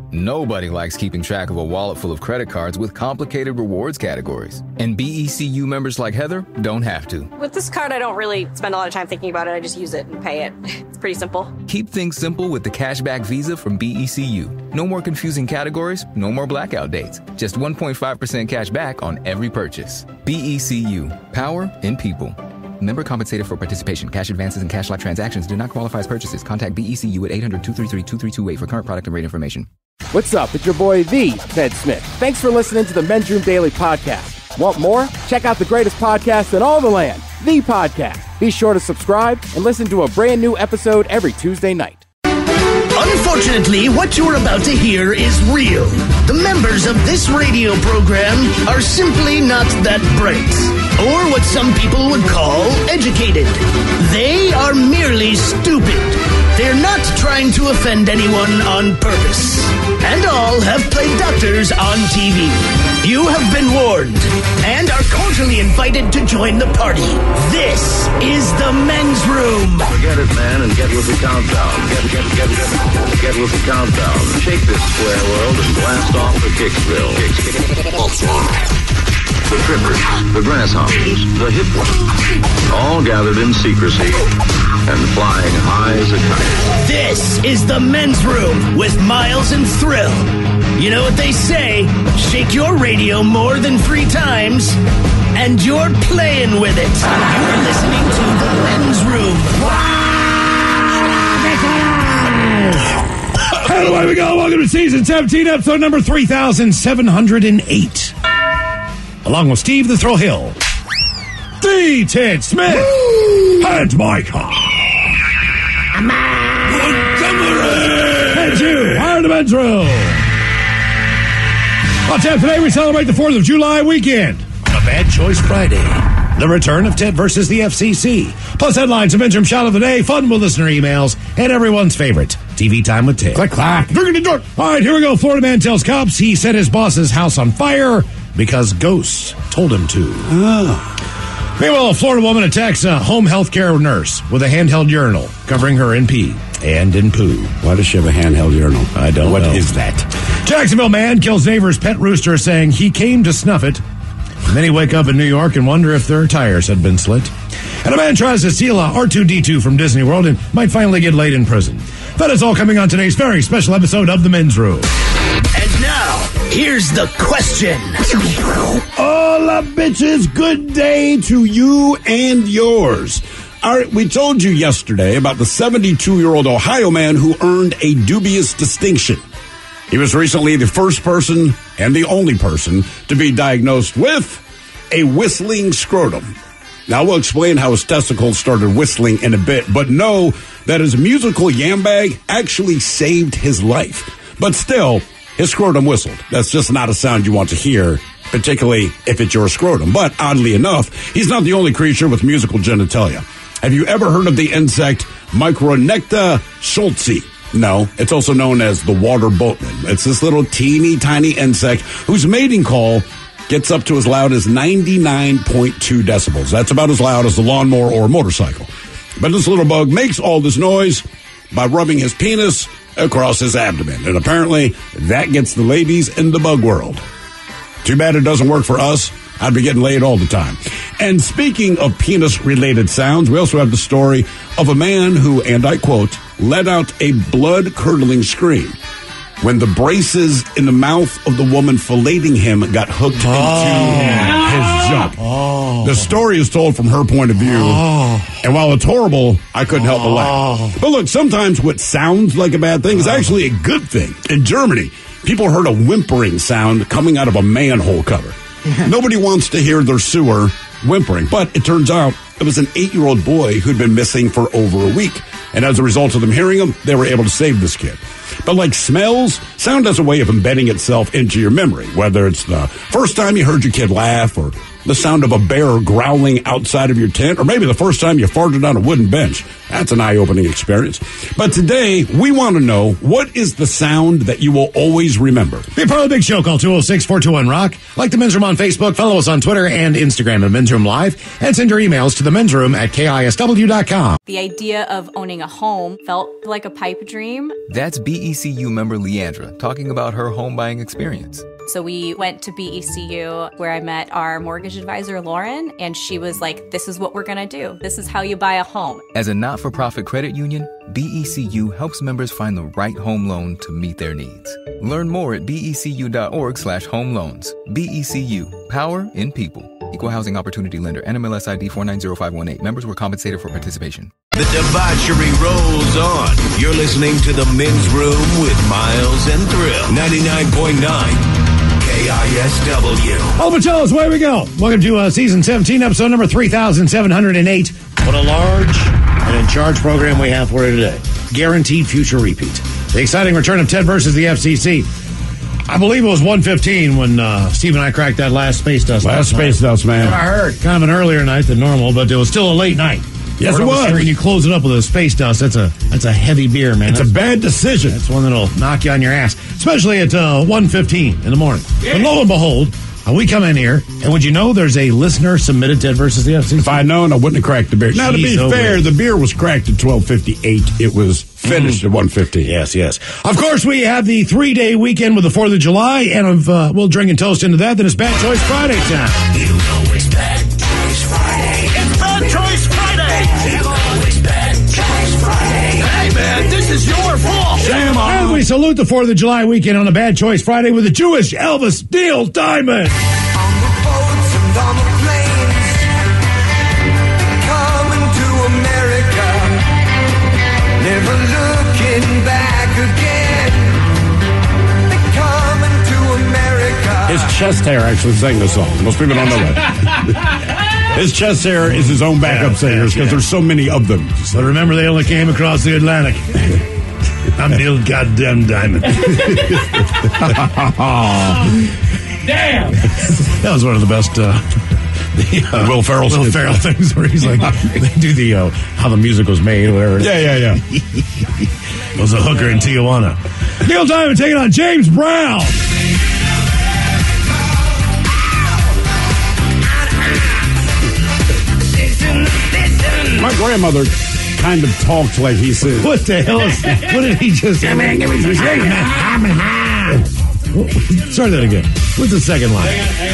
Nobody likes keeping track of a wallet full of credit cards with complicated rewards categories. And BECU members like Heather don't have to. With this card, I don't really spend a lot of time thinking about it. I just use it and pay it. It's pretty simple. Keep things simple with the Cashback Visa from BECU. No more confusing categories, no more blackout dates. Just 1.5% cash back on every purchase. BECU. Power in people. Member compensated for participation. Cash advances and cash-like transactions do not qualify as purchases. Contact BECU at 800-233-2328 for current product and rate information. What's up? It's your boy, the Ted Smith. Thanks for listening to the Men's Room Daily Podcast. Want more? Check out the greatest podcast in all the land, The Podcast. Be sure to subscribe and listen to a brand new episode every Tuesday night. Unfortunately, what you're about to hear is real. The members of this radio program are simply not that bright, or what some people would call educated. They are merely stupid. They're not trying to offend anyone on purpose. And all have played doctors on TV. You have been warned and are cordially invited to join the party. This is the Men's Room. Forget it, man, and get with the countdown. Get with the countdown. Shake this square world and blast off for Kicksville. The trippers, the grasshoppers, the hip ones, all gathered in secrecy and flying high as a kite. This is the Men's Room with Miles and Thrill. You know what they say, shake your radio more than 3 times, and you're playing with it. You're listening to the Men's Room. And away we go. Welcome to season 17, episode number 3708. Along with Steve the Thrill Hill, the Ted Smith, and Mike. And you are the Men's Room. On tap today, we celebrate the 4th of July weekend. A Bad Choice Friday. The return of Ted versus the FCC. Plus headlines, a Men's Room shot of the day, fun with listener emails, and everyone's favorite, TV Time with Ted. Click, clack. All right, here we go. Florida man tells cops he set his boss's house on fire because ghosts told him to. Meanwhile, a Florida woman attacks a home health care nurse with a handheld urinal, covering her in pee and in poo. Why does she have a handheld urinal? I don't know. What is that? Jacksonville man kills neighbor's pet rooster, saying he came to snuff it. And then he wake up in New York and wonder if their tires had been slit. And a man tries to steal a R2-D2 from Disney World and might finally get laid in prison. That is all coming on today's very special episode of The Men's Room. And now, here's the question. Hola, bitches. Good day to you and yours. All right, we told you yesterday about the 72-year-old Ohio man who earned a dubious distinction. He was recently the first person and the only person to be diagnosed with a whistling scrotum. Now, we'll explain how his testicles started whistling in a bit, but know that his musical yam bag actually saved his life. But still, his scrotum whistled. That's just not a sound you want to hear, particularly if it's your scrotum. But oddly enough, he's not the only creature with musical genitalia. Have you ever heard of the insect Micronecta schultzi? No, it's also known as the water boatman. It's this little teeny tiny insect whose mating call gets up to as loud as 99.2 decibels. That's about as loud as a lawnmower or a motorcycle. But this little bug makes all this noise by rubbing his penis across his abdomen. And apparently, that gets the ladies in the bug world. Too bad it doesn't work for us. I'd be getting laid all the time. And speaking of penis-related sounds, we also have the story of a man who, and I quote, let out a blood-curdling scream when the braces in the mouth of the woman filleting him got hooked into his junk. The story is told from her point of view, and while it's horrible, I couldn't help but laugh. But look, sometimes what sounds like a bad thing is actually a good thing. In Germany, people heard a whimpering sound coming out of a manhole cover. Nobody wants to hear their sewer whimpering, but it turns out it was an 8-year-old boy who'd been missing for over a week. And as a result of them hearing him, they were able to save this kid. But like smells, sound has a way of embedding itself into your memory, whether it's the first time you heard your kid laugh or the sound of a bear growling outside of your tent, or maybe the first time you farted on a wooden bench. That's an eye-opening experience. But today, we want to know, what is the sound that you will always remember? Be a part of the big show. Call 206-421-ROCK. Like the Men's Room on Facebook. Follow us on Twitter and Instagram at Men's Room Live. And send your emails to the Men's Room at KISW.com. The idea of owning a home felt like a pipe dream. That's BECU member Leandra talking about her home buying experience. So we went to BECU where I met our mortgage advisor, Lauren, and she was like, this is what we're going to do. This is how you buy a home. As a not-for-profit credit union, BECU helps members find the right home loan to meet their needs. Learn more at becu.org/home loans. BECU, power in people. Equal Housing Opportunity Lender, NMLS ID 490518. Members were compensated for participation. The debauchery rolls on. You're listening to The Men's Room with Miles and Thrill. 99.9 KISW. All but away we go. Welcome to season 17, episode number 3708. What a large and in charge program we have for you today. Guaranteed future repeat. The exciting return of Ted versus the FCC. I believe it was 1:15 when Steve and I cracked that last space dust. Last space dust, man. I heard. Kind of an earlier night than normal, but it was still a late night. Yes, it was. And you close it up with a space dust. That's a heavy beer, man. It's a bad decision. That's one that'll knock you on your ass, especially at 1:15 in the morning. Yeah. But lo and behold, we come in here, and would you know there's a listener submitted Ted versus the FCC? If I'd known, I wouldn't have cracked the beer. Now, to be fair, the beer was cracked at 12:58. It was finished at 1:15. Yes. Of course, we have the 3-day weekend with the 4th of July, and we'll drink and toast into that. Then it's Bad Choice Friday time. You know it's Bad Choice Friday. It's Bad Choice Friday. You know it's Bad Choice Friday. Hey, man, this is your fault. Shame on. And we salute the 4th of July weekend on a Bad Choice Friday with the Jewish Elvis Neil Diamond. On the boats and on the planes, coming to America, never looking back again. They're coming to America. His chest hair actually sang the song. Most people don't know that. His chest hair is his own backup singers because there's so many of them. But remember, they only came across the Atlantic. I'm Neil Goddamn Diamond. Damn! That was one of the best Will Ferrell things where he's like, they do the how the music was made or whatever. Yeah. Was a hooker in Tijuana. Neil Diamond taking on James Brown. My grandmother kind of talked like he said. What the hell is... What did he just say? Give me some sugar. Start that again. What's the second line?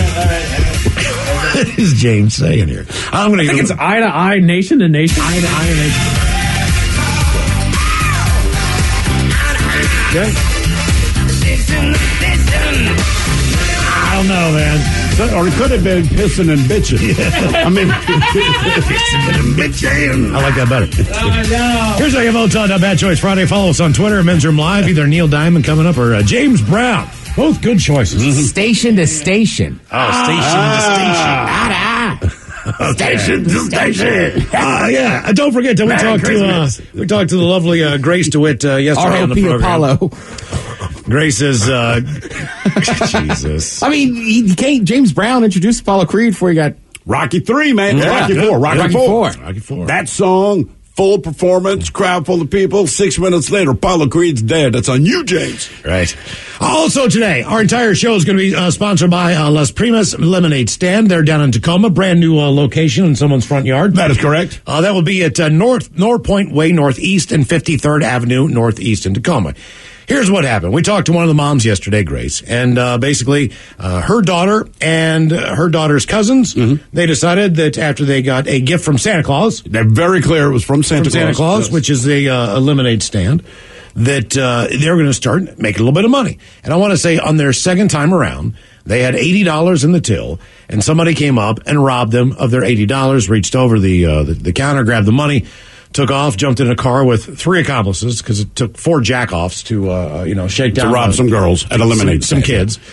What is James saying here? I think it's eye to eye, nation to nation. Eye to eye, nation. Okay. I don't know, man. Or it could have been pissing and bitching. Yeah. I mean, pissing and bitching. I like that better. No. Here's how you vote on Bad Choice Friday. Follow us on Twitter at Men's Room Live. Either Neil Diamond coming up or James Brown. Both good choices. Mm-hmm. Station to station. Oh, station to station. Station to station. Yeah. Don't forget that we talked to the lovely Grace DeWitt yesterday on the program. Apollo. Grace is Jesus. I mean, he can't. James Brown introduced Apollo Creed before he got Rocky 3, man. Yeah. Rocky 4. That song, full performance, crowd full of people. 6 minutes later, Apollo Creed's dead. That's on you, James. Right. Also today, our entire show is going to be sponsored by Las Primas Lemonade Stand. They're down in Tacoma, brand new location in someone's front yard. That is correct. That will be at North Point Way Northeast and 53rd Avenue Northeast in Tacoma. Here's what happened. We talked to one of the moms yesterday, Grace, and basically her daughter and her daughter's cousins, they decided that after they got a gift from Santa Claus. They're very clear it was from Santa Claus, yes. Which is a lemonade stand, that they're going to start making a little bit of money. And I want to say on their second time around, they had $80 in the till, and somebody came up and robbed them of their $80, reached over the counter, grabbed the money, took off, jumped in a car with 3 accomplices because it took 4 jackoffs to shake down. To rob some girls at a lemonade some kids.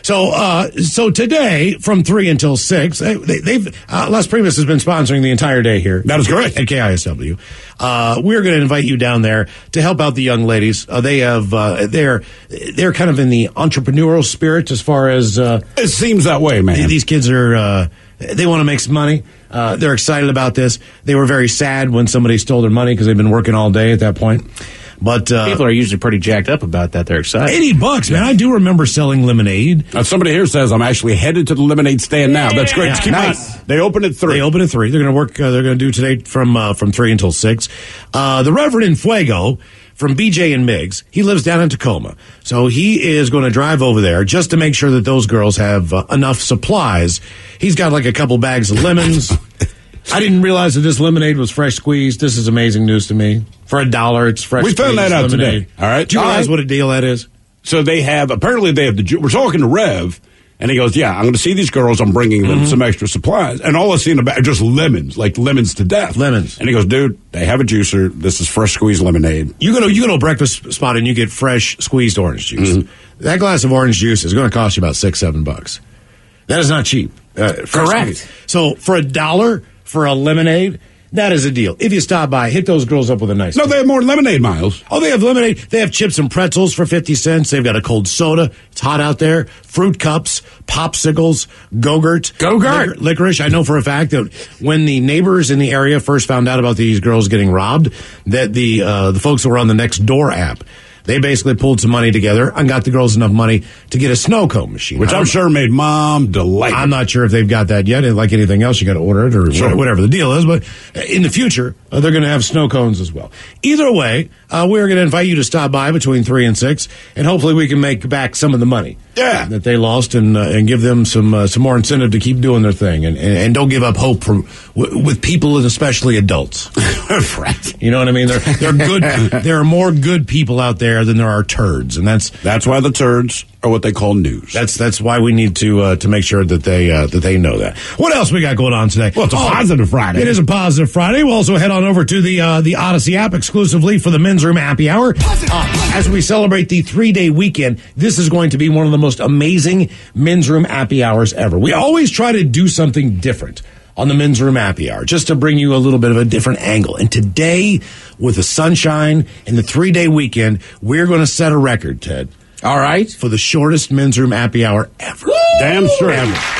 So today, from 3 until 6, they've Las Primas has been sponsoring the entire day here. That is correct. At KISW. We're going to invite you down there to help out the young ladies. They have they're kind of in the entrepreneurial spirit as far as it seems that way, man. These kids are they want to make some money. They're excited about this. They were very sad when somebody stole their money because they've been working all day at that point. But people are usually pretty jacked up about that. They're excited. $80, man. I do remember selling lemonade. Somebody here says I'm actually headed to the lemonade stand now. That's great. Keep nice. on. They open at 3. They open at 3. They're going to work. They're going to do today from 3 until 6. The Reverend Infuego from BJ and Miggs, he lives down in Tacoma, so he is going to drive over there just to make sure that those girls have enough supplies. He's got like a couple bags of lemons. I didn't realize that this lemonade was fresh squeezed. This is amazing news to me. For $1, it's fresh squeezed. We found that out lemonade. today. All right. Do you realize what a deal that is? So apparently they have we're talking to Rev, and he goes, yeah, I'm going to see these girls. I'm bringing them some extra supplies. And all I see in the back are just lemons, like lemons to death. Lemons. And he goes, dude, they have a juicer. This is fresh squeezed lemonade. You go to a breakfast spot and you get fresh squeezed orange juice. That glass of orange juice is going to cost you about $6-7. That is not cheap. Correct. Squeezed. So for $1 for a lemonade, that is a deal. If you stop by, hit those girls up with a nice. No, they have more lemonade, Miles. Oh, they have lemonade. They have chips and pretzels for 50 cents. They've got a cold soda. It's hot out there. Fruit cups, popsicles, Go-Gurt. Licorice. I know for a fact that when the neighbors in the area first found out about these girls getting robbed, that the folks that were on the Next Door app, they basically pulled some money together and got the girls enough money to get a snow cone machine. Which I'm sure made Mom delighted. I'm not sure if they've got that yet. Like anything else, you got to order it or whatever the deal is. But in the future, they're going to have snow cones as well. Either way, we're going to invite you to stop by between 3 and 6, and hopefully we can make back some of the money that they lost and give them some more incentive to keep doing their thing and don't give up hope with people and especially adults. Right. You know what I mean? They're good. There are more good people out there than there are turds, and that's why the turds are what they call news. That's why we need to make sure that they know that. What else we got going on today? Well, it's a positive Friday. It is a positive Friday. We'll also head on over to the Odyssey app exclusively for the Men's Room Happy Hour. As we celebrate the 3-day weekend, this is going to be one of the most amazing Men's Room Happy Hours ever. We always try to do something different on the Men's Room Happy Hour, just to bring you a little bit of a different angle. And today, with the sunshine and the 3-day weekend, we're going to set a record, Ted. All right. For the shortest Men's Room Happy Hour ever. Woo! Damn straight.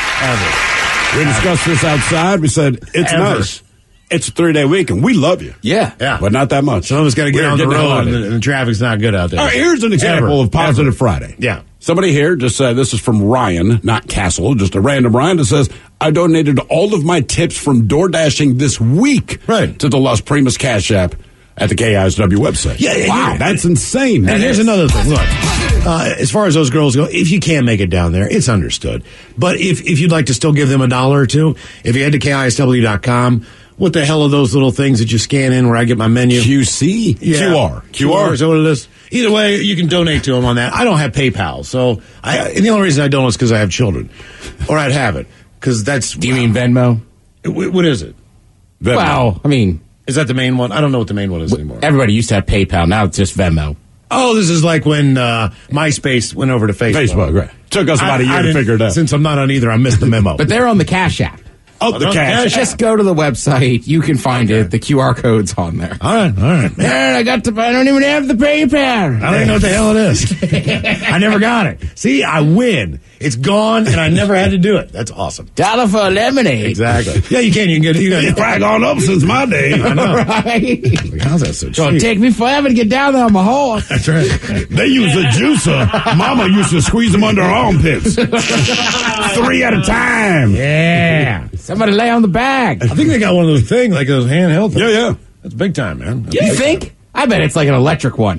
Ever. We discussed this outside. We said, it's nice. It's a 3-day weekend. We love you. Yeah. But not that much. Some of us got to get on the road and the traffic's not good out there. All right, here's an example of Positive Friday. Yeah. Somebody here just said, this is from Ryan, not Castle, just a random Ryan that says, I donated all of my tips from door dashing this week to the Las Primas Cash App at the KISW website. Wow, that's insane. And here's another thing. Look, as far as those girls go, if you can't make it down there, it's understood. But if you'd like to still give them $1 or $2, if you head to KISW.com, what the hell are those little things that you scan in where I get my menu? QC? Yeah. QR. Is that what it is? Either way, you can donate to them on that. I don't have PayPal, so and the only reason I don't is because I have children. Or I'd have it, because that's... Do you mean Venmo? What is it? Venmo. Well, I mean... Is that the main one? I don't know what the main one is anymore. Everybody used to have PayPal. Now it's just Venmo. Oh, this is like when MySpace went over to Facebook. Facebook, right. Took us about a year to figure it out. Since I'm not on either, I missed the memo. But they're on the Cash App. Oh, the Cash. Just go to the website. You can find it. The QR code's on there. All right. Man, I don't even have the PayPal. I don't even know what the hell it is. I never got it. See, I win. It's gone, and I never had to do it. That's awesome. $1 for a lemonade. Exactly. Yeah, you can. You can get it. It's probably gone up since my day. I know. Right? How's that so cheap? It'll take me forever to get down there on my horse. That's right. They use a juicer. Mama used to squeeze them under her armpits. 3 at a time. Yeah. Somebody lay on the bag. I think they got one of those things, like those handheld things. Yeah. That's big time, man. You think? I bet it's like an electric one.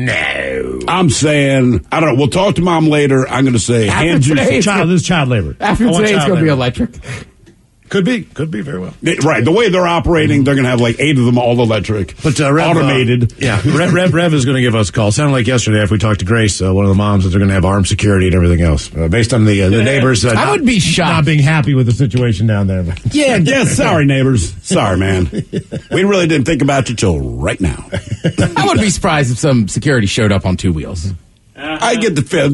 No. I'm saying, I don't know. We'll talk to Mom later. I'm going to say hand juice. This is child labor. After today, it's going to be electric. Could be very well. Right, the way they're operating, they're going to have like 8 of them all electric, but Rev, automated. Rev is going to give us a call. Sounded like yesterday after we talked to Grace, one of the moms, that they're going to have armed security and everything else, based on the neighbors. I would be shocked, not being happy with the situation down there. Yeah. Sorry, neighbors. Sorry, man. We really didn't think about you till right now. I would be surprised if some security showed up on 2 wheels. I get the feeling they're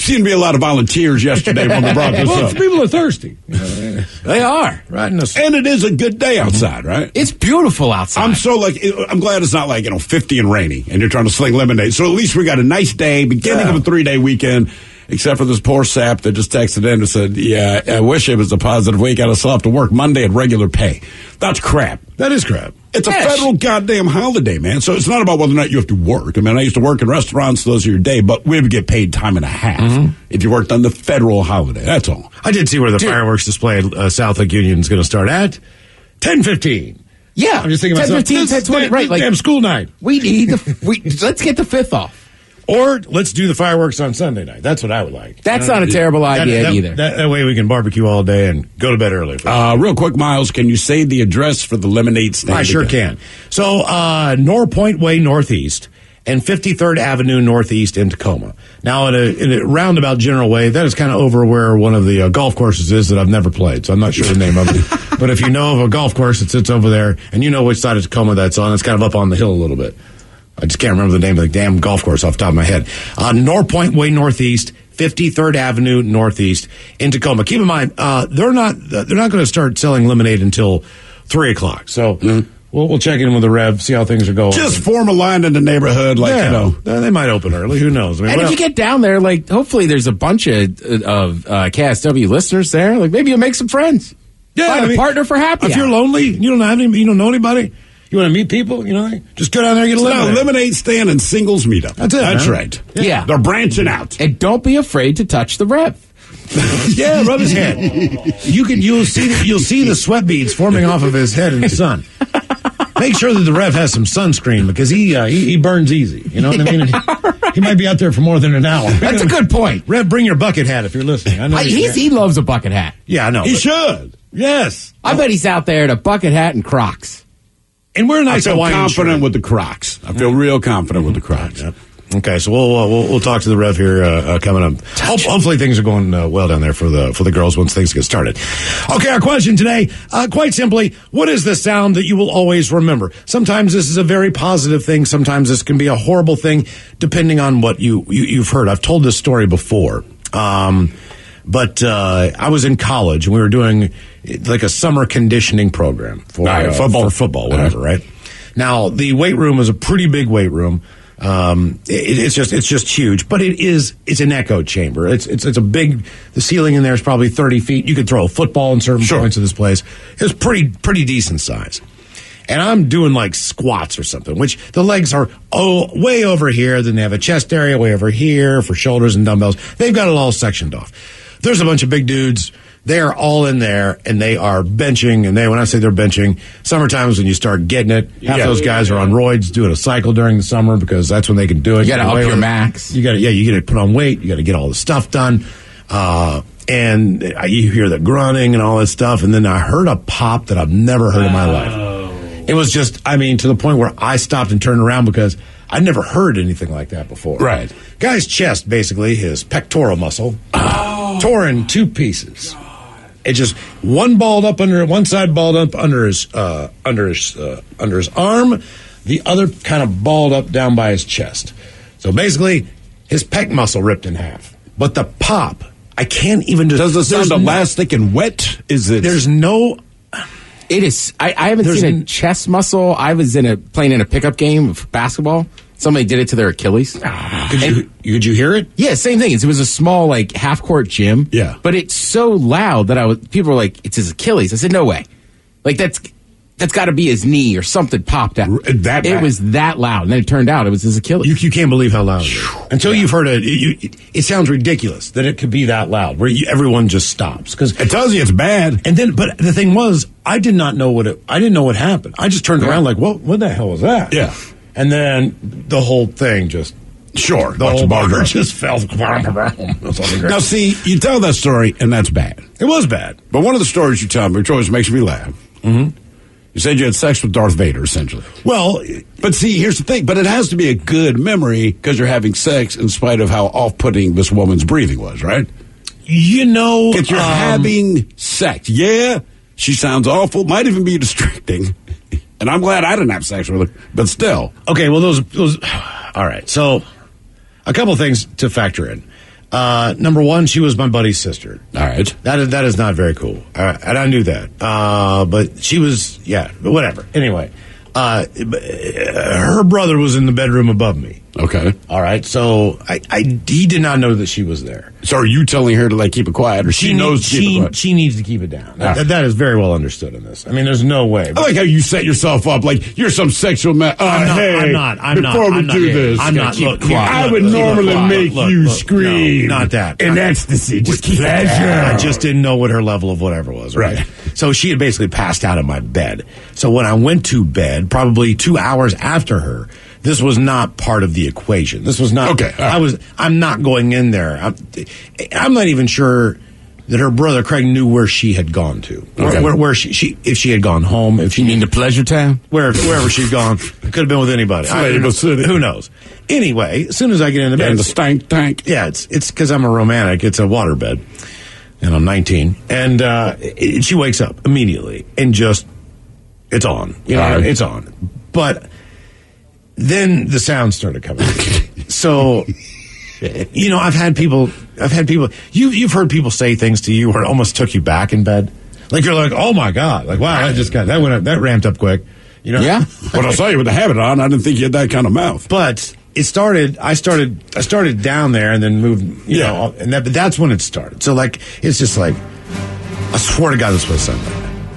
Seemed to be a lot of volunteers yesterday when we brought this Well, up. people are thirsty. They are. Right in the And it is a good day outside, right? It's beautiful outside. I'm glad it's not like, 50 and rainy and you're trying to sling lemonade. So at least we got a nice day, beginning of a 3-day weekend, except for this poor sap that just texted in and said, yeah, I wish it was a positive week. I'd still have to work Monday at regular pay. That's crap. That is crap. It's a federal goddamn holiday, man. So it's not about whether or not you have to work. I mean, I used to work in restaurants, those are your day, but we would get paid time and a half if you worked on the federal holiday. That's all. I did see where the fireworks display at South Lake Union is going to start at 10:15. Yeah. I'm just thinking about 10:15, 10:20, right? Like, damn school night. we need let's get the 5th off. Or let's do the fireworks on Sunday night. That's what I would like. That's not a terrible idea either. That way we can barbecue all day and go to bed early. Real quick, Miles, can you say the address for the lemonade stand? I sure can. So, Norpoint Way Northeast and 53rd Avenue Northeast in Tacoma. Now, in a roundabout general way, that is kind of over where one of the golf courses is that I've never played, so I'm not sure the name of it. But if you know of a golf course that sits over there, and you know which side of Tacoma that's on, it's kind of up on the hill a little bit. I just can't remember the name of the damn golf course off the top of my head. Norpoint Way Northeast, 53rd Avenue Northeast in Tacoma. Keep in mind, they're not going to start selling lemonade until 3:00. So we'll check in with the Rev, see how things are going. Just form a line in the neighborhood, they might open early. Who knows? I mean, And if you get down there, like, hopefully there's a bunch of KSW listeners there. Like, maybe you'll make some friends. Find a partner for happy If hour. you're lonely, you don't know anybody. You want to meet people, just go down there and get a lemonade. Lemonade stand and singles meetup. That's it. That's man. right. Yeah. They're branching out. And don't be afraid to touch the Rev. Yeah, rub his head. You'll see the sweat beads forming off of his head in the sun. Make sure that the Rev has some sunscreen because he burns easy. You know what I mean? He might be out there for more than an hour. That's a good point. Rev, bring your bucket hat if you're listening. I know He loves a bucket hat. Yeah, I know. He should. Yes. I bet he's out there in a bucket hat and Crocs. And we're I nice feel Hawaiian confident shirt. with the Crocs. I feel real confident with the Crocs. Yep. Okay, so we'll talk to the Rev here coming up. Hopefully things are going well down there for the girls once things get started. Okay, our question today, quite simply, what is the sound that you will always remember? Sometimes this is a very positive thing. Sometimes this can be a horrible thing, depending on what you've heard. I've told this story before. But I was in college and we were doing like a summer conditioning program for football, whatever, right? Now, the weight room is a pretty big weight room. It's just huge, but it's an echo chamber. It's a big, the ceiling in there is probably 30 feet. You could throw a football in certain points of this place. It's pretty decent size. And I'm doing like squats or something, which the legs are way over here. Then they have a chest area way over here for shoulders and dumbbells. They've got it all sectioned off. There's a bunch of big dudes. They are all in there, and they are benching. And when I say they're benching, summertime's when you start getting it. Half those guys are on roids doing a cycle during the summer because that's when they can do it. You got to up your max. You got to put on weight. You got to get all the stuff done. And you hear the grunting and all this stuff. And then I heard a pop that I've never heard in my life. It was just, to the point where I stopped and turned around because I'd never heard anything like that before. Right. Guy's chest, basically, his pectoral muscle, tore in two pieces. It just one side balled up under his arm, the other kind of balled up down by his chest. So basically, his pec muscle ripped in half. But the pop, I can't even. Does it sound elastic and wet? Is it? There's no. It is. I haven't seen a chest muscle. I was playing in a pickup game of basketball. Somebody did it to their Achilles. Could you hear it? Yeah, same thing. It was a small, like, half-court gym. Yeah. But it's so loud that people were like, it's his Achilles. I said, no way. Like, that's got to be his knee or something popped out. It was that loud. And then it turned out it was his Achilles. You can't believe how loud it is. Until you've heard it. It sounds ridiculous that it could be that loud, where everyone just stops. Because it tells you it's bad. And then, but the thing was, I didn't know what happened. I just turned around like, what the hell was that? Yeah. And then the whole thing just... Sure. The whole bar just fell. Now, see, you tell that story, and that's bad. It was bad. But one of the stories you tell me, which always makes me laugh, you said you had sex with Darth Vader, essentially. Well... But see, here's the thing. But it has to be a good memory because you're having sex in spite of how off-putting this woman's breathing was, right? If you're having sex, she sounds awful, might even be distracting. And I'm glad I didn't have sex with her, but still. Okay, well, those all right. So, a couple things to factor in. Number one, she was my buddy's sister. All right. That is not very cool. And I knew that. But she was, whatever. Anyway, her brother was in the bedroom above me. Okay. All right. So he did not know that she was there. So are you telling her to like keep it quiet, or she knows to keep it quiet? She needs to keep it down. That is very well understood in this. I mean, there's no way. I like how you set yourself up like you're some sexual man. I'm not. Before we do this, I would normally make you scream. No, not that. In ecstasy, just keep pleasure. I just didn't know what her level of whatever was. Right. So she had basically passed out in my bed. So when I went to bed, probably 2 hours after her, this was not part of the equation. This was not. Okay. I'm not going in there. I'm not even sure that her brother Craig knew where she had gone to. Okay. Where she if she had gone home. If You mean the pleasure town? wherever she'd gone, it could have been with anybody. City. Who knows? Anyway, as soon as I get into bed, And the stank tank. yeah, it's because I'm a romantic. It's a waterbed, and I'm 19, and she wakes up immediately and just it's on. You know, Right. it's on, but. Then the sound started coming. So, you know, I've had people, you've heard people say things to you where it almost took you back in bed. Like you're like, oh my God. Like, wow, that ramped up quick. You know? Yeah. But I saw you with the habit on. I didn't think you had that kind of mouth. But I started down there and then moved, you know, and that's when it started. So like, it's just like, I swear to God, this was Sunday.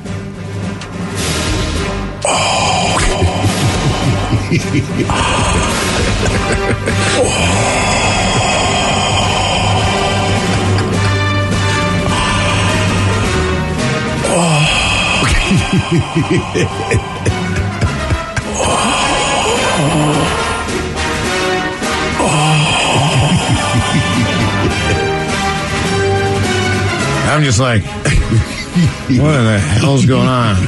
I'm just like, what the hell's going on?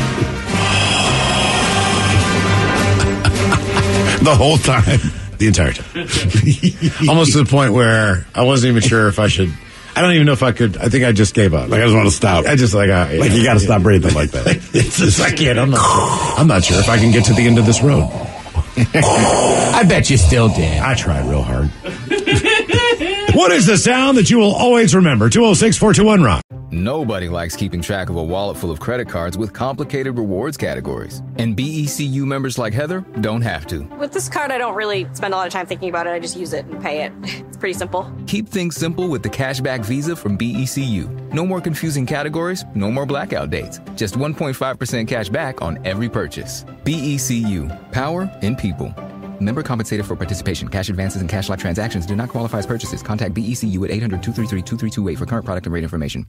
The whole time. The entire time. Almost to the point where I wasn't even sure if I should. I don't even know if I could. I think I just gave up. Like I just want to stop. I just like you got to stop breathing like that. It's just, I can't. I'm not sure if I can get to the end of this road. I bet you still did. I tried real hard. What is the sound that you will always remember? 206-421-ROCK. Nobody likes keeping track of a wallet full of credit cards with complicated rewards categories. And BECU members like Heather don't have to. With this card, I don't really spend a lot of time thinking about it. I just use it and pay it. It's pretty simple. Keep things simple with the Cashback Visa from BECU. No more confusing categories, no more blackout dates. Just 1.5% cash back on every purchase. BECU. Power in people. Member compensated for participation. Cash advances and cash-like transactions do not qualify as purchases. Contact BECU at 800-233-2328 for current product and rate information.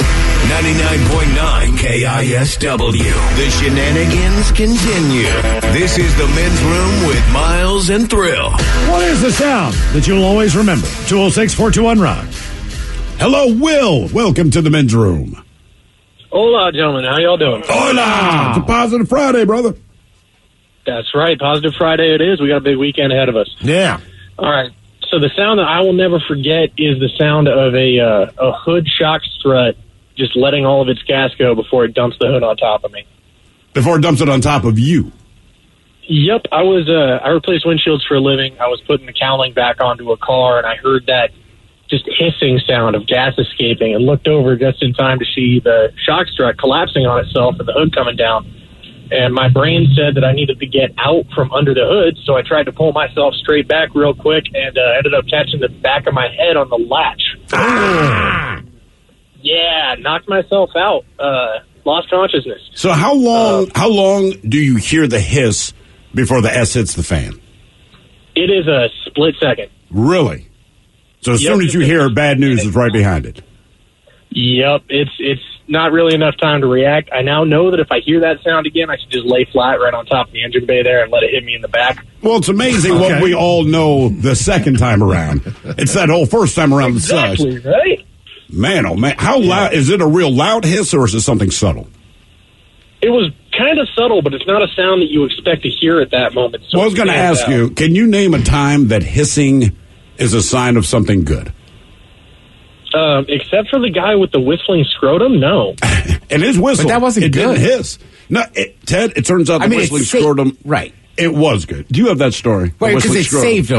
99.9 KISW. The shenanigans continue. This is the Men's Room with Miles and Thrill. What is the sound that you'll always remember? 206-421-ROCK. Hello, Will. Welcome to the men's room. Hola, gentlemen. How y'all doing? Hola. It's a positive Friday, brother. That's right. Positive Friday it is. We got a big weekend ahead of us. Yeah. All right. So the sound that I will never forget is the sound of a hood shock strut just letting all of its gas go before it dumps the hood on top of me. Before it dumps it on top of you. Yep. I replaced windshields for a living. I was putting the cowling back onto a car, and I heard that just hissing sound of gas escaping and looked over just in time to see the shock strut collapsing on itself and the hood coming down. And my brain said that I needed to get out from under the hood, so I tried to pull myself straight back real quick and ended up catching the back of my head on the latch. Ah! Yeah, knocked myself out. Lost consciousness. So how long do you hear the hiss before the S hits the fan? It is a split second. Really? So as soon as you hear bad news is right behind it. Yep, it's not really enough time to react. I now know that if I hear that sound again, I should just lay flat right on top of the engine bay there and let it hit me in the back. Well, it's amazing what we all know the second time around. It's that whole first time around exactly, the size. Right? Man, oh man. How loud? Is it a real loud hiss or is it something subtle? It was kind of subtle, but it's not a sound that you expect to hear at that moment. So well, I was going to ask you, can you name a time that hissing is a sign of something good? Except for the guy with the whistling scrotum, no. And his whistle. But that wasn't it good. Didn't hiss. No, Ted, it turns out the whistling scrotum. Right. It was good. Do you have that story? Right, because it saved him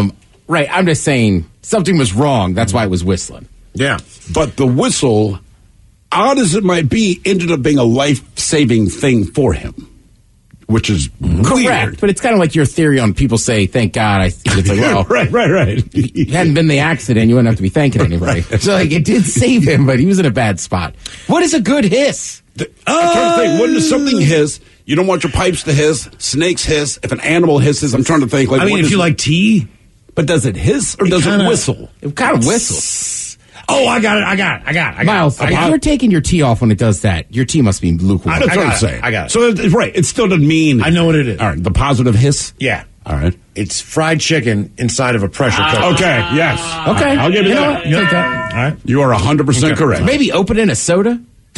Right, I'm just saying something was wrong. That's why it was whistling. Yeah. But the whistle, odd as it might be, ended up being a life-saving thing for him. Which is correct, weird. but it's kind of like your theory on people say, thank God. It's like, well, right. It hadn't been the accident, you wouldn't have to be thanking anybody. So, like, it did save him, but he was in a bad spot. What is a good hiss? I'm trying to think, wouldn't something hiss? You don't want your pipes to hiss. Snakes hiss. If an animal hisses, I'm trying to think. Like, I mean, if you like tea. But does it hiss or does it whistle? It kind of whistles. Oh, I got it. Miles, if you're taking your tea off when it does that, your tea must be lukewarm. That's what I'm saying. I got it. So, it still doesn't mean... I know what it is. All right, the positive hiss? Yeah. All right. It's fried chicken inside of a pressure cooker. Okay, yes. Okay. I'll give you that. Take that. All right. You are 100% correct. Maybe open in a soda?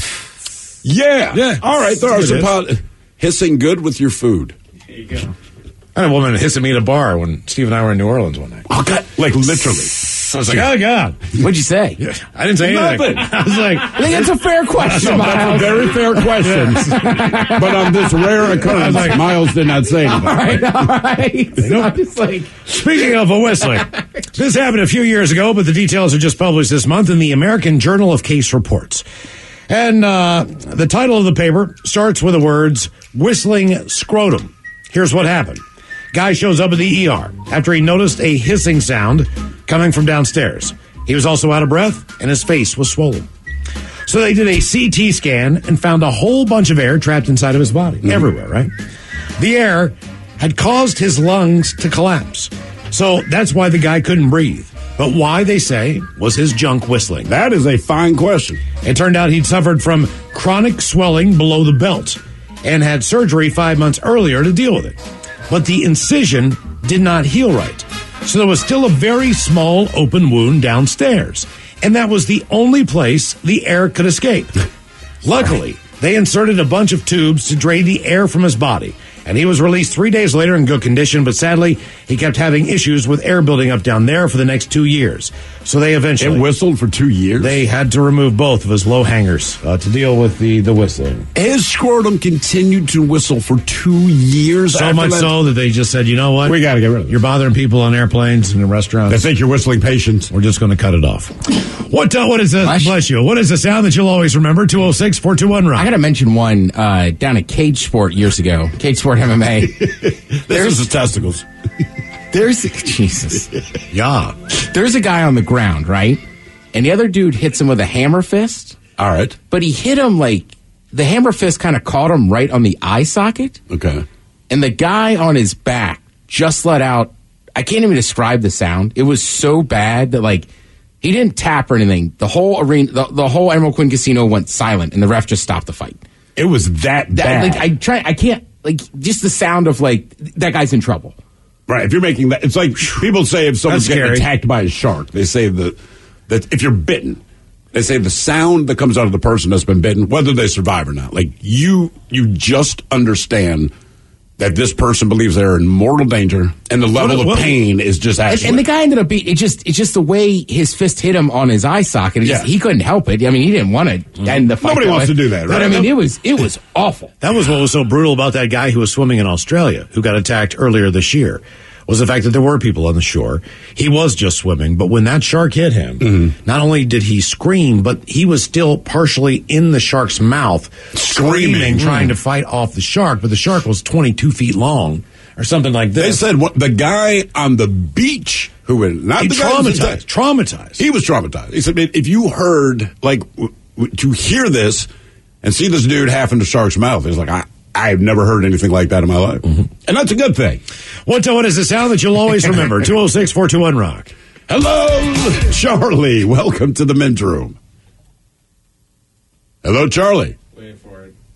Yeah. All right, there are some hissing good with your food. There you go. I had a woman hissing me at a bar when Steve and I were in New Orleans one night. Oh, God. Like, literally. I was like, oh, God. What'd you say? Yeah, I didn't say anything. I was like... I think that's a fair question, That's a Miles. very fair question. But on this rare occurrence, Miles did not say anything. All right. So I'm just like... Speaking of a whistling, this happened a few years ago, but the details are just published this month in the American Journal of Case Reports. And the title of the paper starts with the words, whistling scrotum. Here's what happened. Guy shows up at the ER after he noticed a hissing sound coming from downstairs. He was also out of breath, and his face was swollen. So they did a CT scan and found a whole bunch of air trapped inside of his body. Everywhere, right? The air had caused his lungs to collapse. So that's why the guy couldn't breathe. But why, they say, was his junk whistling? That is a fine question. It turned out he'd suffered from chronic swelling below the belt and had surgery 5 months earlier to deal with it. But the incision did not heal right. So there was still a very small open wound downstairs. And that was the only place the air could escape. Luckily, they inserted a bunch of tubes to drain the air from his body. And he was released 3 days later in good condition, but sadly, he kept having issues with air building up down there for the next 2 years. So they eventually... It whistled for 2 years? They had to remove both of his low hangers to deal with the whistling. His scrotum continued to whistle for 2 years So much so that they just said, you know what? We got to get rid of it. You're bothering people on airplanes and in restaurants. They think you're whistling patients. We're just going to cut it off. What is this? Bless you. What is the sound that you'll always remember? 206-421-ROCK. I got to mention one down at Cage Sport years ago. Cage Sport MMA. There's his testicles. Jesus. Yeah. There's a guy on the ground, right? And the other dude hits him with a hammer fist. All right. But he hit him like, the hammer fist kind of caught him right on the eye socket. Okay. And the guy on his back just let out, I can't even describe the sound. It was so bad that, like, he didn't tap or anything. The whole arena, the whole Emerald Queen Casino went silent, and the ref just stopped the fight. It was that bad. Like, I can't, like, just the sound of, like, that guy's in trouble. Right. If you're making that, it's like people say if someone's getting attacked by a shark, they say that if you're bitten, they say the sound that comes out of the person that's been bitten, whether they survive or not, like you just understand that this person believes they're in mortal danger, and the level of pain is just actually. And the guy ended up being, it's just the way his fist hit him on his eye socket. He couldn't help it. I mean, he didn't want to end the fight. Nobody wants to do that, right? But I mean, it was awful. That was what was so brutal about that guy who was swimming in Australia, who got attacked earlier this year, was the fact that there were people on the shore. He was just swimming, but when that shark hit him, not only did he scream, but he was still partially in the shark's mouth, screaming, trying to fight off the shark, but the shark was 22 feet long, or something like this. They said the guy on the beach who went, traumatized. He was traumatized. He said, if you heard, like, to hear this and see this dude half in the shark's mouth, he's like, I've never heard anything like that in my life. And that's a good thing. What is the sound that you'll always remember? 206-421-ROCK. Hello, Charlie. Welcome to the men's room. Hello, Charlie. Waiting for it.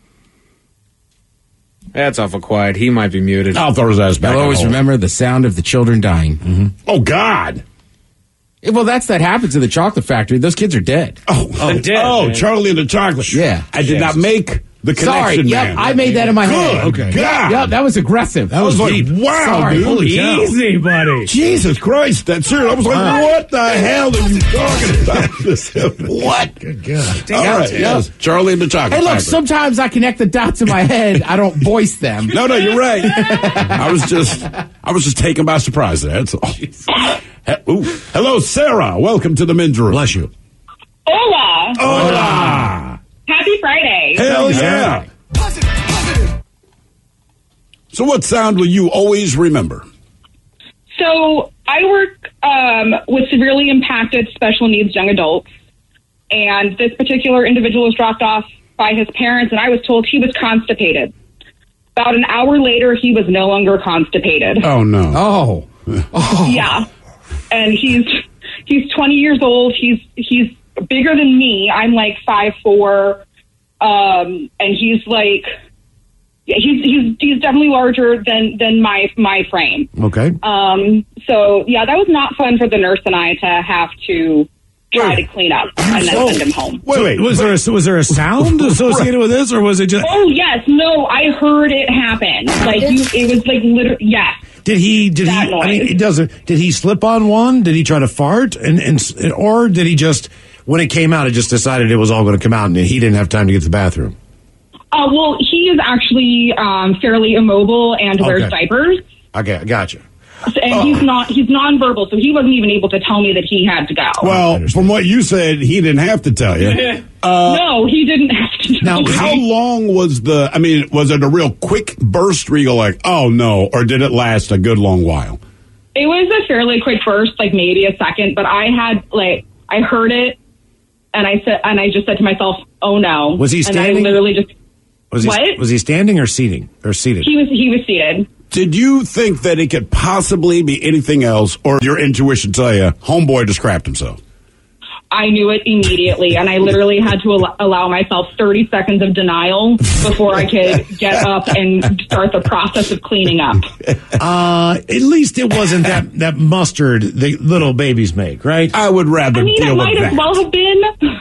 That's awful quiet. He might be muted. I'll throw his ass back. I'll always remember the sound of the children dying. Oh, God. Well, that happens in the chocolate factory. Those kids are dead. Dead, Charlie and the chocolate. Yeah. I did not make The Sorry. connection, Yep, man. I made that in my head. Okay. God. Yep, that was aggressive. That was like, wow, Sorry. dude. Holy cow. Easy, buddy. Jesus Christ. That's serious. I was like, what the hell are you talking about? What? Good God. All right. Yes. Charlie and the Chocolate Hey, look, Factory. sometimes I connect the dots in my head. I don't voice them. No, you're right. I was just taken by surprise there. That's all. Ooh. Hello, Sarah. Welcome to the men's room. Bless you. Hola. Hola. Happy Friday. Hell yeah. So what sound will you always remember? So I work with severely impacted special needs young adults, and this particular individual was dropped off by his parents, and I was told he was constipated. About an hour later, he was no longer constipated. Oh, no. Oh. Yeah. And he's 20 years old. He's bigger than me. I'm like 5'4", and he's like, he's definitely larger than my frame. Okay. So yeah, that was not fun for the nurse and I to have to try to clean up and then send him home. Wait, was there a sound associated with this, or was it just? Oh yes, no, I heard it happen. It was like literally, yes. Did he? That I mean, noise. it doesn't. Did he slip on one? Did he try to fart? Or did he just, when it came out, it just decided it was all going to come out, and he didn't have time to get to the bathroom? Well, he is actually fairly immobile and wears diapers. Okay, gotcha. And he's nonverbal, so he wasn't even able to tell me that he had to go. Well, from what you said, he didn't have to tell you. No, he didn't have to. Now, how long was was it a real quick burst where you go like, oh no, or did it last a good long while? It was a fairly quick burst, like maybe a second, but I heard it, and I just said to myself, oh no. Was he standing? And I literally just, Was he standing or seated? He was seated. Did you think that it could possibly be anything else, or your intuition tell you, homeboy just crapped himself? I knew it immediately, and I literally had to allow myself 30 seconds of denial before I could get up and start the process of cleaning up. At least it wasn't that mustard that little babies make, right? I would rather it might as well have been.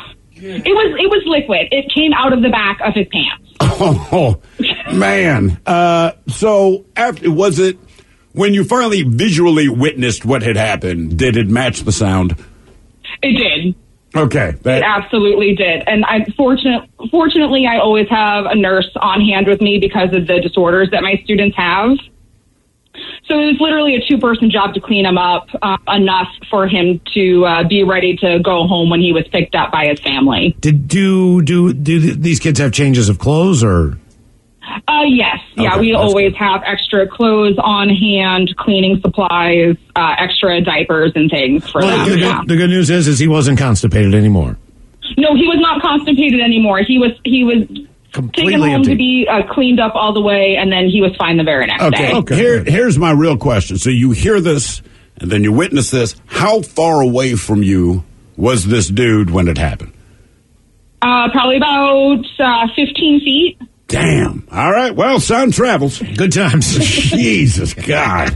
It was liquid. It came out of the back of his pants. Oh, man. So was it when you finally visually witnessed what had happened, did it match the sound? It did. Okay. It absolutely did. And fortunately, I always have a nurse on hand with me because of the disorders that my students have. So it was literally a 2-person job to clean him up, enough for him to be ready to go home when he was picked up by his family. Do these kids have changes of clothes or? Yes. Yeah, we always have extra clothes on hand, cleaning supplies, extra diapers and things for them. The good news is he wasn't constipated anymore. No, he was not constipated anymore. He was completely taken home empty. to be cleaned up all the way, and then he was fine the very next day. Okay. Here's my real question. So you hear this, and then you witness this. How far away from you was this dude when it happened? Probably about 15 feet. Damn. All right. Well, sound travels. Good times. Jesus God.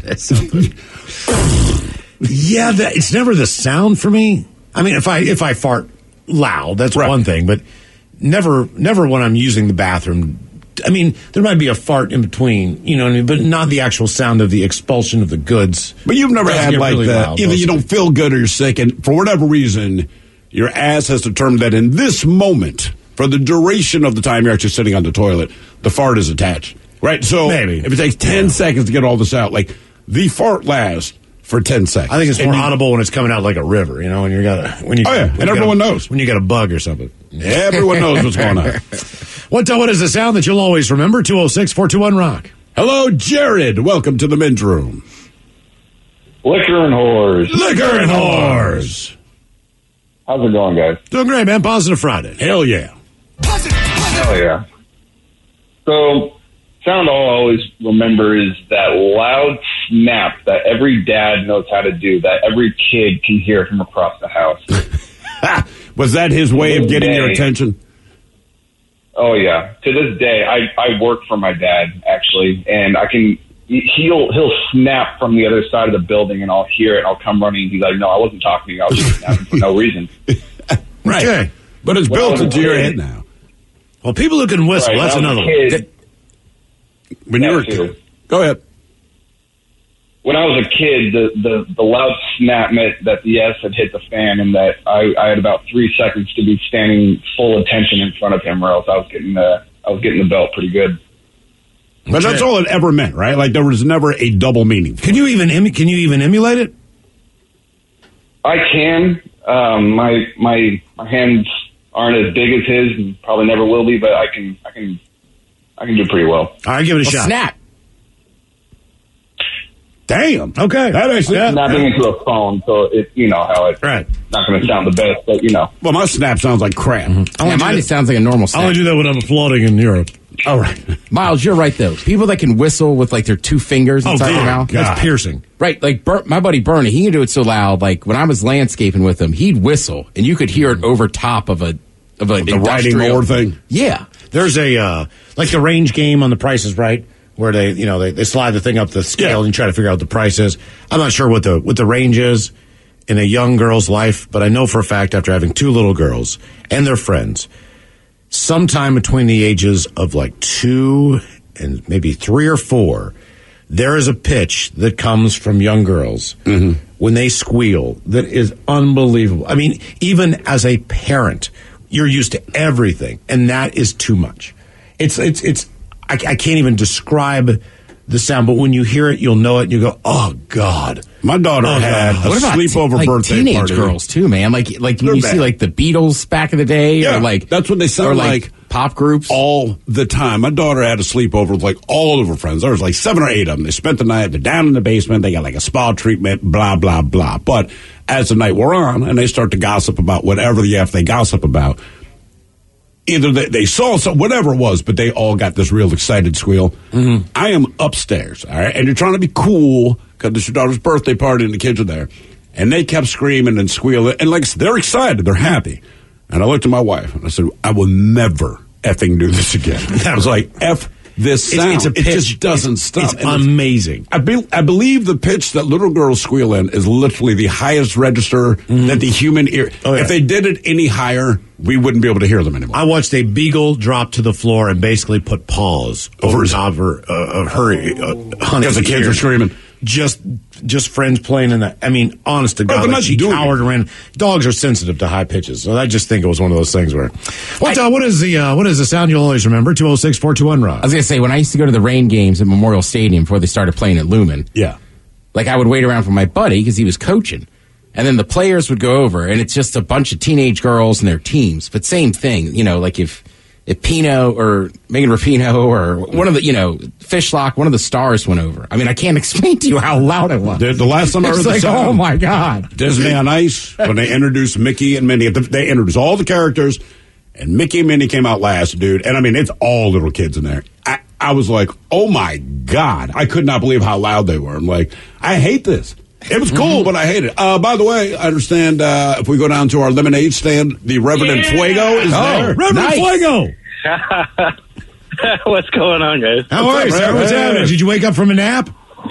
Yeah, it's never the sound for me. I mean, if I fart loud, that's one thing, but never when I'm using the bathroom. I mean, there might be a fart in between, you know what I mean, but not the actual sound of the expulsion of the goods. But you've never had like really that. Either you don't feel good or you're sick, and for whatever reason, your ass has determined that in this moment, for the duration of the time you're actually sitting on the toilet, the fart is attached. Right? So maybe if it takes 10 seconds to get all this out, like the fart lasts for 10 seconds. I think it's more audible when it's coming out like a river, you know, when and everyone knows. When you got a bug or something. Everyone knows what's going on. What is the sound that you'll always remember? 206-421-ROCK. Hello, Jared. Welcome to the men's room. Liquor and whores. Liquor and whores. How's it going, guys? Doing great, man. Positive Friday. Hell yeah. Hell yeah. So, sound I'll always remember is that loud snap that every dad knows how to do, that every kid can hear from across the house. Was that his way of getting your attention? Oh, yeah. To this day, I work for my dad, actually, and he'll snap from the other side of the building, and I'll hear it, and I'll come running. He's like, no, I wasn't talking to you. I was just snapping for no reason. Right. Okay. But it's built into your head now. Well, people who can whistle, that's another one. When you were a kid. Go ahead. When I was a kid, the loud snap meant that the S had hit the fan, and that I had about 3 seconds to be standing full attention in front of him, or else I was getting the belt pretty good. But that's all it ever meant, right? Like there was never a double meaning. Can you even emulate it? I can. My hands aren't as big as his, and probably never will be, but I can do pretty well. All right, give it a shot. Snap. Damn. Okay. That actually snapping into a phone, so it how it's not going to sound the best, but Well, my snap sounds like crap. Yeah, mine sounds like a normal snap. I only do that when I'm floating in Europe. All right. Miles, you're right, though. People that can whistle with, like, their 2 fingers inside their mouth. That's piercing. Right. Like, my buddy Bernie, he can do it so loud. Like, when I was landscaping with him, he'd whistle, and you could hear it over top of the riding mower thing. Yeah. There's a, like the range game on The Price is Right, where they slide the thing up the scale and try to figure out what the price is. I'm not sure what the range is in a young girl's life, but I know for a fact after having 2 little girls and their friends, sometime between the ages of like 2 and maybe 3 or 4, there is a pitch that comes from young girls when they squeal that is unbelievable. I mean, even as a parent, you're used to everything, and that is too much. I can't even describe the sound, but when you hear it, you'll know it, and you go, "Oh God!" My daughter had a sleepover birthday teenage party. girls too, man. Like when you see like the Beatles back in the day, or like that's what they sound like pop groups all the time. My daughter had a sleepover with like all of her friends. There was like 7 or 8 of them. They spent the night. They're down in the basement. They got like a spa treatment. Blah blah blah. But as the night wore on, and they start to gossip about whatever the F they gossip about. Either they saw some, whatever it was, but they all got this real excited squeal. I am upstairs, all right? And you're trying to be cool because it's your daughter's birthday party and the kids are there. And they kept screaming and squealing. And like, they're excited. They're happy. And I looked at my wife and I said, I will never effing do this again. I was like, F this sound. It's a pitch. It just doesn't stop. It's amazing. I believe the pitch that little girls squeal in is literally the highest register that the human ear. If they did it any higher, we wouldn't be able to hear them anymore. I watched a beagle drop to the floor and basically put paws over top of her honey. Because the kids are screaming. Just friends playing in that. I mean, honest to God, like she cowered around. Dogs are sensitive to high pitches, so I just think it was one of those things where. What is the sound you'll always remember? 206-421-ROD. I was gonna say, when I used to go to the rain games at Memorial Stadium before they started playing at Lumen. Yeah. Like I would wait around for my buddy because he was coaching. And then the players would go over, and it's just a bunch of teenage girls and their teams. But same thing, like if Pino or Megan Rapinoe or one of the, Fishlock, one of the stars went over. I mean, I can't explain to you how loud it was. The last time I heard the sound, oh my God. Disney on Ice, when they introduced Mickey and Minnie, they introduced all the characters, and Mickey and Minnie came out last, dude. And I mean, it's all little kids in there. I was like, oh my God. I could not believe how loud they were. I'm like, I hate this. It was cool, but I hate it. By the way, I understand if we go down to our lemonade stand, the Reverend Fuego is there. Reverend Fuego! What's going on, guys? How are you, sir? What's happening? Did you wake up from a nap?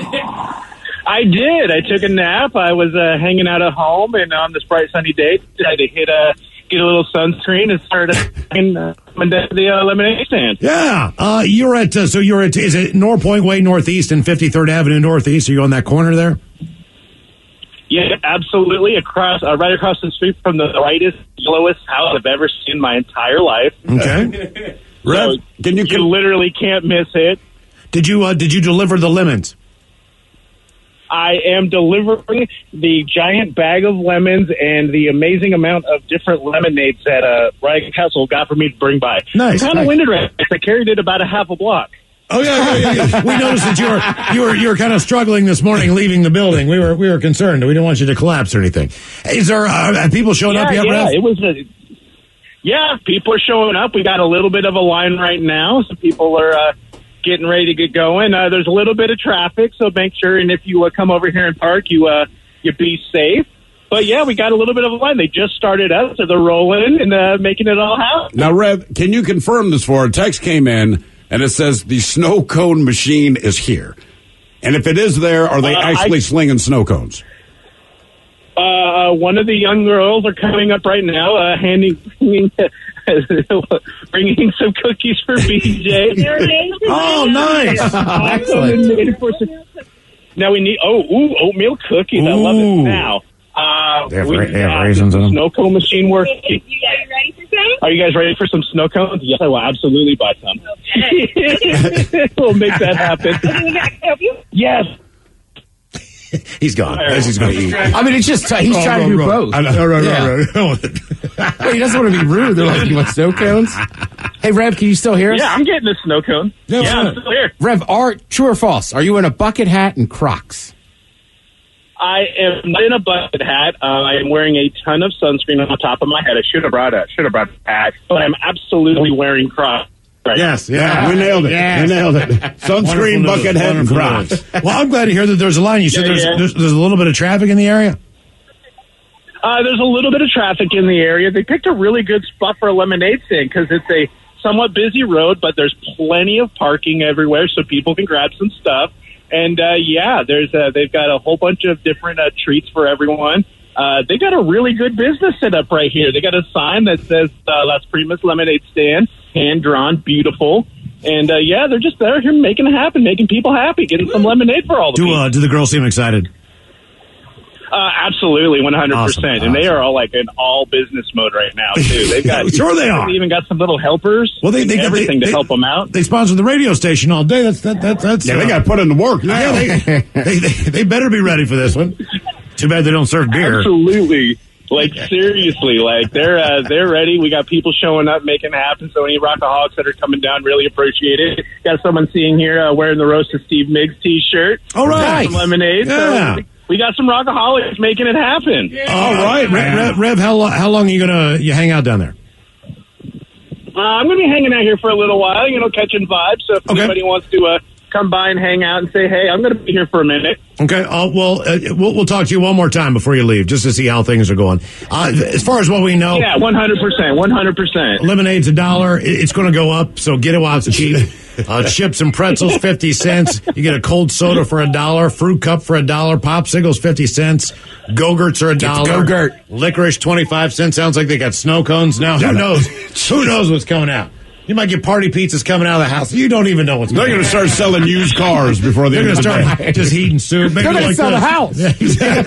I did. I took a nap. I was hanging out at home, and on this bright sunny day, I had to get a little sunscreen and start coming down to the lemonade stand. Yeah. You're at, is it Norpoint Way Northeast and 53rd Avenue Northeast? Are you on that corner there? Yeah, absolutely. Right across the street from the brightest, yellowest house I've ever seen in my entire life. Okay. So you literally can't miss it. Did you deliver the lemons? I am delivering the giant bag of lemons and the amazing amount of different lemonades that Ryan Castle got for me to bring by. Nice. I'm kind of winded right now. I carried it about a half a block. Oh yeah. We noticed that you were kind of struggling this morning leaving the building. We were concerned. We didn't want you to collapse or anything. Is there people showing up yet? Yeah, it was people are showing up. We got a little bit of a line right now, so people are getting ready to get going. There's a little bit of traffic, so make sure, and if you come over here and park, you be safe. But yeah, we got a little bit of a line. They just started up, so they're rolling and making it all happen. Now, Rev, can you confirm this for? A text came in. And it says the snow cone machine is here. And if it is there, are they actually slinging snow cones? One of the young girls are coming up right now, handing bringing some cookies for BJ. Oh, nice. Excellent. Now we need oatmeal cookies. I love it. Now They have we got raisins in the them. snow cone machine working. Are you guys ready for some snow cones? Yes, I will absolutely buy some. We'll make that happen. Yes. He's gone. As he's going to eat. I mean, it's just he's trying to do both. Right. Well, he doesn't want to be rude. They're like, you want snow cones? Hey, Rev, can you still hear us? Yeah, I'm getting a snow cone. Yeah, I'm still here. Rev, true or false? Are you in a bucket hat and Crocs? I am not in a bucket hat. I am wearing a ton of sunscreen on top of my head. I should have brought a hat, but I'm absolutely wearing Crocs. Right. Yes, yeah, we nailed it. Yes. We nailed it. Sunscreen, bucket hat, and Crocs. Well, I'm glad to hear that there's a line. You said there's a little bit of traffic in the area? There's a little bit of traffic in the area. They picked a really good spot for a lemonade stand because it's a somewhat busy road, but there's plenty of parking everywhere so people can grab some stuff. And, they've got a whole bunch of different treats for everyone. They got a really good business set up right here. They got a sign that says Las Primas Lemonade Stand, hand-drawn, beautiful. And, they're here making it happen, making people happy, getting some lemonade for all the people. Do the girls seem excited? Absolutely, 100%. Awesome. And they are all like in all business mode right now, too. They've got, Sure they are. They've even got some little helpers. Well, they everything to help them out. They sponsor the radio station all day. That's Yeah, they got to put in the work now. Yeah, they better be ready for this one. Too bad they don't serve beer. Absolutely. Like, seriously, like, they're ready. We got people showing up, making it happen. So any Rockaholics that are coming down really appreciate it. Got someone seeing here wearing the Roast of Steve Miggs t-shirt. All right. Some lemonade. Yeah. So we got some Rockaholics making it happen. Yeah. All right. Rev, how long are you going to hang out down there? I'm going to be hanging out here for a little while, catching vibes. So if anybody wants to come by and hang out and say, hey, I'm going to be here for a minute. Okay. We'll talk to you one more time before you leave, just to see how things are going. As far as what we know, yeah, 100%. Lemonade's $1. It's going to go up, so get it while it's cheap. Chips and pretzels, 50 cents. You get a cold soda for $1, fruit cup for $1, popsicles 50 cents, Go-Gurts are $1. Go-Gurt. Licorice 25 cents. Sounds like they got snow cones now. Who knows? Who knows what's coming out? You might get party pizzas coming out of the house. You don't even know what's going on. They're going to start selling used cars before the end of the day. Start just heating soup. They're going to sell the house. Yeah,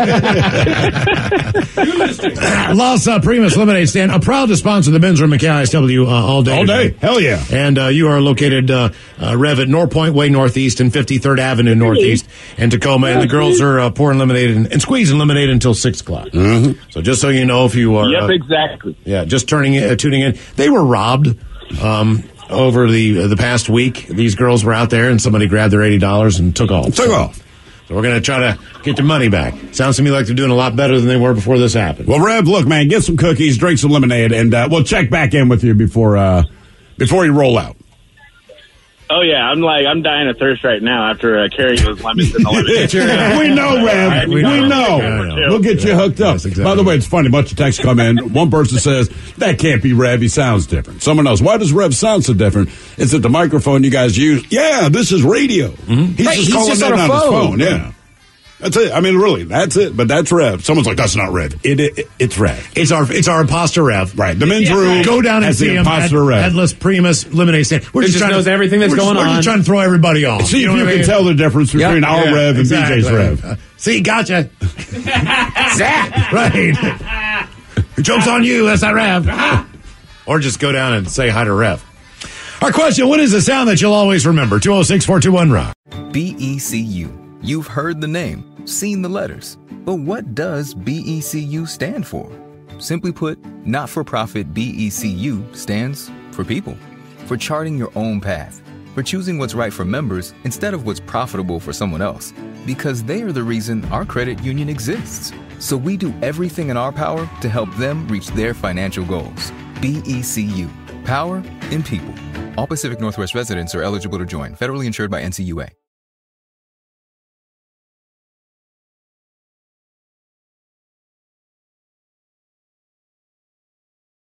exactly. Las Primas Lemonade Stand, a proud to sponsor the men's room at KISW all day. All day. Hell yeah. And you are located, Rev, at Norpoint Way Northeast and 53rd Avenue Northeast in Tacoma. And the girls are pouring lemonade and squeezing lemonade until 6 o'clock. Mm-hmm. So just so you know, if you are... Yep, exactly. Yeah, just tuning in. They were robbed. Over the past week, these girls were out there and somebody grabbed their $80 and took off. So we're going to try to get their money back. Sounds to me like they're doing a lot better than they were before this happened. Well, Rev, look, man, get some cookies, drink some lemonade, and we'll check back in with you before you roll out. Oh, yeah, I'm dying of thirst right now after carrying those lemons in the lemonade. We know, Rev. We know. We'll get you hooked up. Exactly. By the way, it's funny. A bunch of texts come in. One person says, that can't be Rev. He sounds different. Someone else, why does Rev sound so different? Is it the microphone you guys use? Yeah, this is radio. Mm-hmm. He's calling in on his phone. Yeah. That's it. I mean, really, that's it. But that's Rev. Someone's like, that's not Rev. It's Rev. It's our imposter Rev. Right. The men's room. Go down and see him at Las Primas Lemonade Stand. We're just knows everything that's going on. We're just trying to throw everybody off. See if you can tell the difference between our Rev and BJ's Rev. See, gotcha. Zach. Right. Joke's on you. That's not Rev. Or just go down and say hi to Rev. Our question, what is the sound that you'll always remember? 206-421-ROCK. BECU. You've heard the name, seen the letters. But what does BECU stand for? Simply put, not-for-profit BECU stands for people. For charting your own path. For choosing what's right for members instead of what's profitable for someone else. Because they are the reason our credit union exists. So we do everything in our power to help them reach their financial goals. BECU. Power in people. All Pacific Northwest residents are eligible to join. Federally insured by NCUA.